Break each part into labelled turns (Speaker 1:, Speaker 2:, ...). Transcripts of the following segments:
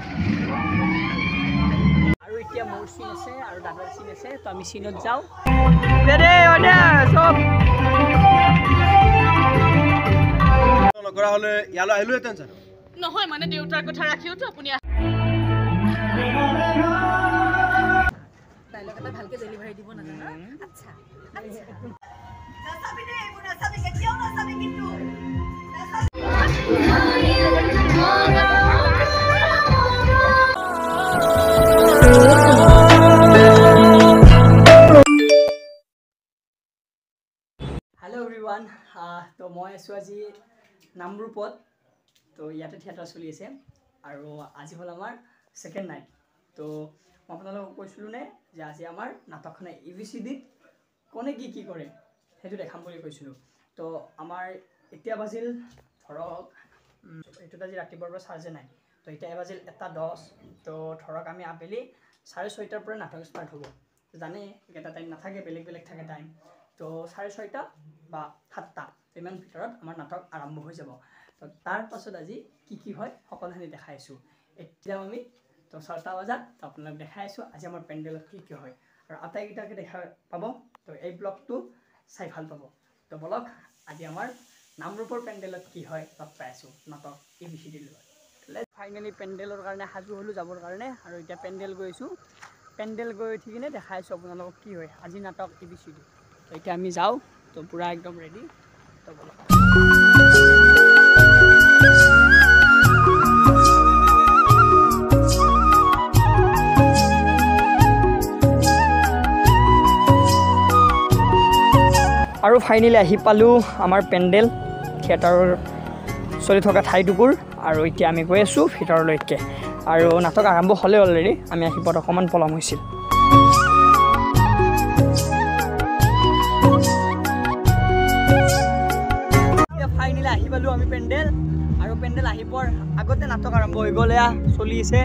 Speaker 1: আৰু এতিয়া মোৰ চিন আছে আৰু দাদাৰ চিন আছে, তো আমি চিনত যাওঁ।
Speaker 2: লগৰা হলে ইয়ালৈ আহিলোহেঁতেন জানো?
Speaker 3: নহয় মানে দেউতাৰ কথা ৰাখিওতো আপুনি
Speaker 4: ডাইলগ এটা ভালকে ডেলিভাৰী দিব নাজানো। আচ্ছা
Speaker 1: হেল্ল' এভৰিৱান, তো মই আছোঁ আজি নামৰূপত। তো ইয়াতে থিয়েটাৰ চলি আছে আৰু আজি হ'ল আমাৰ ছেকেণ্ড নাইট। তো মই আপোনালোকক কৈছিলোঁ নে যে আজি আমাৰ নাটকখনে ABCDত কোনে কি কি কৰে সেইটো দেখাম বুলি কৈছিলোঁ। তো আমাৰ এতিয়া বাজিল ধৰক এইটোত আজি ৰাতিপুৱাৰ পৰা চাৰ্জে নাই, তো এতিয়া বাজিল 1:10। তো ধৰক আমি আবেলি 6:30 পৰা নাটক ষ্টাৰ্ট হ'ব। জানে এটা টাইম নাথাকে, বেলেগ বেলেগ থাকে টাইম। তো 6:30 বা 7টা ইমান ভিতৰত আমাৰ নাটক আৰম্ভ হৈ যাব। তো তাৰ পাছত আজি কি কি হয় সকলোখিনি দেখাই আছোঁ। এতিয়া আমি তো 6টা বজাত আপোনালোক দেখাই আছোঁ আজি আমাৰ পেণ্ডেলত কি কি হয়, আৰু আটাইকেইটাকে দেখা পাব। তো এই ব্লগটো চাই ভাল পাব। তো বলক আজি আমাৰ নামৰূপৰ পেণ্ডেলত কি হয় লগ পাই আছোঁ নাটক ABCD লৈ। ফাইনেলি পেণ্ডেলৰ কাৰণে সাজু হ'লোঁ যাবৰ কাৰণে, আৰু এতিয়া পেণ্ডেল গৈ আছোঁ। পেণ্ডেল গৈ উঠি কিনে দেখাই আছোঁ আপোনালোকক কি হয় আজি নাটক ABCD। তো এতিয়া আমি যাওঁ, তো পূৰা একদম ৰেডি। তো বলক আৰু ফাইনেলি আহি পালোঁ আমাৰ পেণ্ডেল থিয়েটাৰৰ চলি থকা ঠাইটুকুৰ, আৰু এতিয়া আমি গৈ আছোঁ ভিতৰলৈকে। আৰু নাটক আৰম্ভ হ'লে অলৰেডি আমি আহি পোৱাত অকণমান পলম হৈছিল। ফাইনেলি আহি পালোঁ আমি পেণ্ডেল, আৰু পেণ্ডেল আহি পোৱাৰ আগতে নাটক আৰম্ভ হৈ গ'ল। এয়া চলি আছে।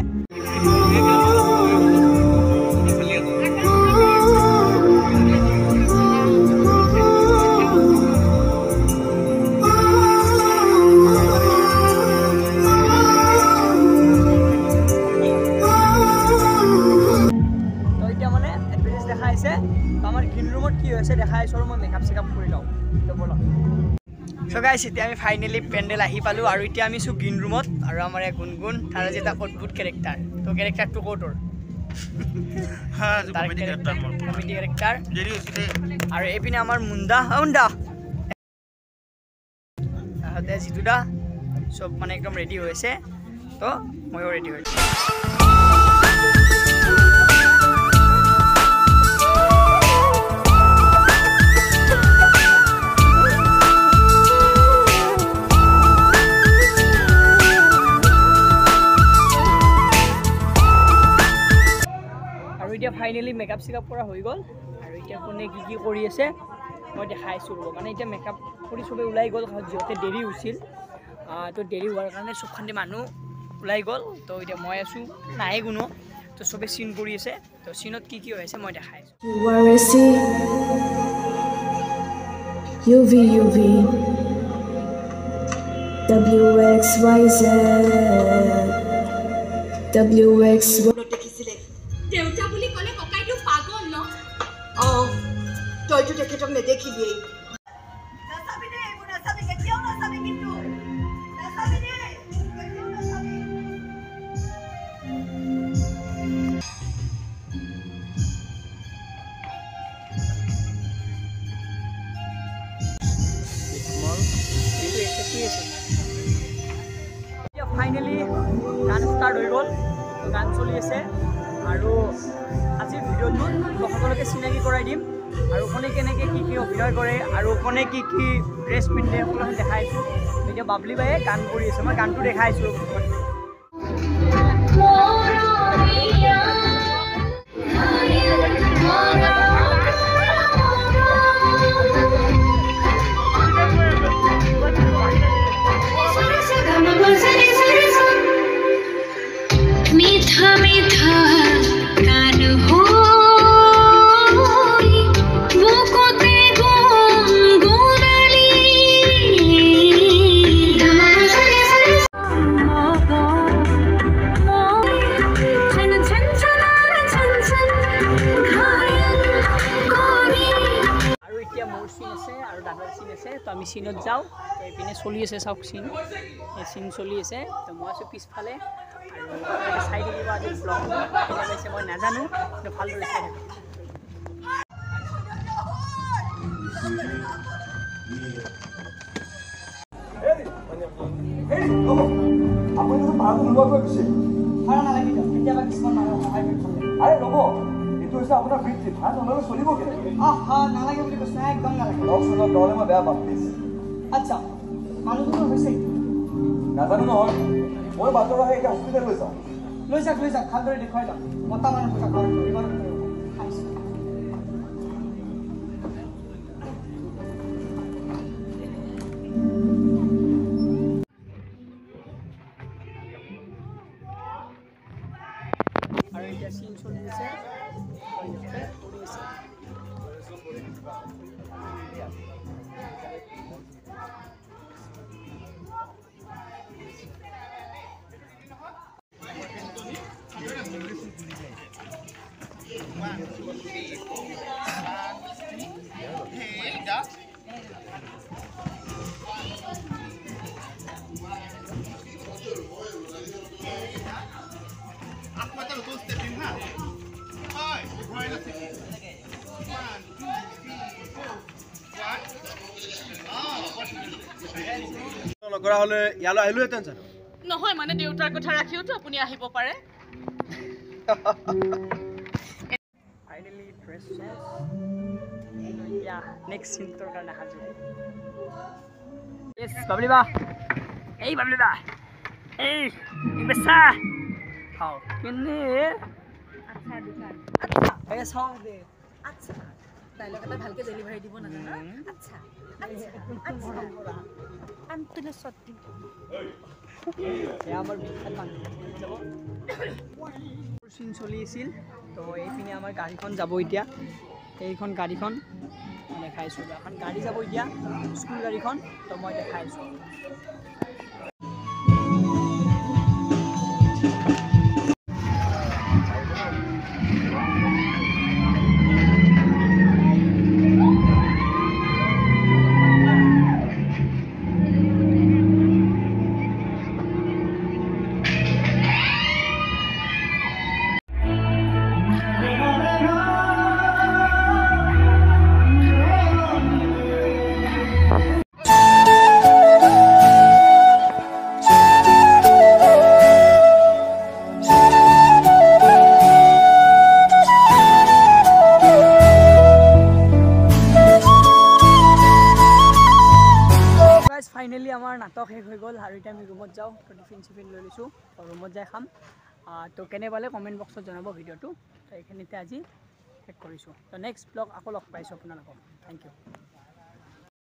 Speaker 1: আমাৰ গ্ৰীণ ৰুমত কি হৈছে দেখাই আছোঁ, আৰু মই মেকআপ চেকআপ কৰি লওঁ। তো বলক চ' গাইছ, এতিয়া আমি ফাইনেলি পেণ্ডেল আহি পালোঁ, আৰু এতিয়া আমি আছোঁ গ্ৰীণ ৰুমত। আৰু আমাৰ এই গুণগুণ তাৰ আজি এটা অদ্ভুত কেৰেক্টাৰ। তো কেৰেক্টাৰটো ক'ৰ? Comedy character. আৰু এইপিনে আমাৰ মুণ্ডা তাহাঁতে জিতু দা চব মানে একদম ৰেডি হৈ আছে। তো ময়ো ৰেডি হৈছোঁ। এতিয়া ফাইনেলি মেকআপ চেকআপ কৰা হৈ গ'ল, আৰু এতিয়া কোনে কি কি কৰি আছে মই দেখাই আছোঁ ৰ'ব। মানে এতিয়া মেকআপ কৰি চবেই ওলাই গ'ল, যিহেতু দেৰি হৈছিল। তো দেৰি হোৱাৰ কাৰণে চবখান্তি মানুহ ওলাই গ'ল। তো এতিয়া মই আছোঁ, নাহে কোনো। তো চবেই চিন কৰি আছে। তো চিনত কি কি হৈ আছে মই দেখাই আছোঁ।
Speaker 3: দেউতা বুলি ক'লে ককাইটো পাগল ন?
Speaker 4: তইতো তেখেতক নেদেখিলিয়েই।
Speaker 1: ফাইনেলি গান ষ্টাৰ্ট হৈ গ'ল, গান চলি আছে। আৰু আজিৰ ভিডিঅ'টোত মই সকলোকে চিনাকি কৰাই দিম, আৰু কোনে কেনেকৈ কি কি অভিনয় কৰে আৰু কোনে কি কি ড্ৰেছ পিন্ধে সকলোখিনি দেখাইছোঁ। এতিয়া বাবলি বায়ে গান কৰি আছে, মই গানটো দেখাইছোঁ।
Speaker 5: मीठा मीठा कान हो वो कोते गुनगुनाली
Speaker 1: আছে তো আমি চিনত যাওঁ তো এইপিনে চলি আছে চাওক চিন এই চিন চলি আছে তো মই আছোঁ পিছফালে আৰু চাই থাকিব আজি ব্লগটো কেতিয়া পাইছে মই নাজানো কিন্তু ভালদৰে চাই থাকিব
Speaker 2: আপুনি তো ভাড়াটো নোলোৱাকৈ গৈছে
Speaker 1: ভাড়া নালাগিব কেতিয়াবা কিছুমান মানুহ সহায় কৰি খালে
Speaker 2: আৰে ৰ'ব এইটো হৈছে আপোনাৰ বৃত্তি ভাড়া নল'লে চলিব কেনেকৈ
Speaker 1: নালাগে বুলি কৈছে একদম নালাগে
Speaker 2: লওকচোন নহ'লে মই বেয়া পাম প্লিজ
Speaker 1: আচ্ছা মানুহজনৰ হৈছে
Speaker 2: নাজানো নহয় মই বাটৰ আহে এতিয়া হস্পিটেল লৈ যাওঁ
Speaker 1: লৈ যাওক ভালদৰে দেখুৱাই যাওক মতা মানুহ কথা ঘৰত কৰিবৰ আহিছোঁ আৰু এতিয়া চিন চলি আছে
Speaker 6: নকৰা হ'লে ইয়ালৈ আহিলোহেঁতেন জানো
Speaker 3: নহয় মানে দেউতাৰ কথা ৰাখিওতো আপুনি আহিব পাৰে
Speaker 1: ফাইনেলি ড্ৰেছ চেঞ্জ এতিয়া নেক্সট চিনটোৰ কাৰণে সাজু য়েছ বাবলি বা এই বাবলি বা এই বেচা খাও কিনে
Speaker 4: আচ্ছা দোকান
Speaker 1: এই চাওঁ দে
Speaker 4: আচ্ছা ডাইলগ এটা ভালকে ডেলিভাৰী দিব নাজানা আচ্ছা আন্তলে সত্যি
Speaker 1: এয়া আমাৰ বিখ্যাত মানুহ যাব চিন চলি আছিল তো এইপিনে আমাৰ গাড়ীখন যাব এতিয়া এইখন গাড়ীখন মই দেখাইছোঁ এখন গাড়ী যাব এতিয়া স্কুল গাড়ীখন তো মই দেখাইছোঁ ফাইনেলি আমাৰ নাটক শেষ হৈ গ'ল আৰু এতিয়া আমি ৰুমত যাওঁ তো টিফিন চিফিন লৈ লৈছোঁ তো ৰুমত যাই খাম তো কেনে পালে কমেণ্ট বক্সত জনাব ভিডিঅ'টো তো এইখিনিতে আজি শেষ কৰিছোঁ তো নেক্সট ব্লগ আকৌ লগ পাইছোঁ আপোনালোকক থেংক ইউ